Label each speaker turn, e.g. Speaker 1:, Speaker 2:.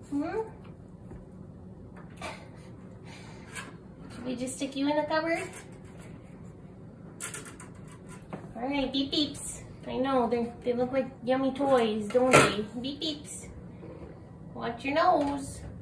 Speaker 1: Hmm? Should we just stick you in the cupboard? Alright, beep beeps. I know, they look like yummy toys, don't they? Beep beeps. Watch your nose.